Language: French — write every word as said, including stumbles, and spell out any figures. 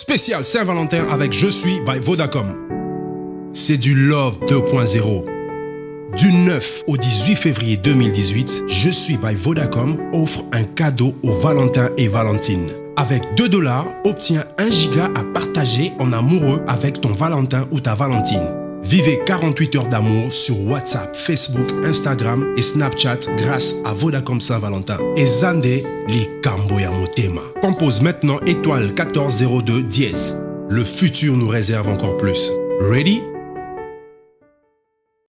spécial Saint-Valentin avec Je suis by Vodacom. C'est du Love deux point zéro. Du neuf au dix-huit février deux mille dix-huit, Je suis by Vodacom offre un cadeau aux Valentins et Valentines. Avec deux dollars, obtiens un giga à partager en amoureux avec ton Valentin ou ta Valentine. Vivez quarante-huit heures d'amour sur WhatsApp, Facebook, Instagram et Snapchat grâce à Vodacom Saint-Valentin. Et Zande, li Kamboya Motema. Compose maintenant étoile quatorze zéro deux dièse. Le futur nous réserve encore plus. Ready?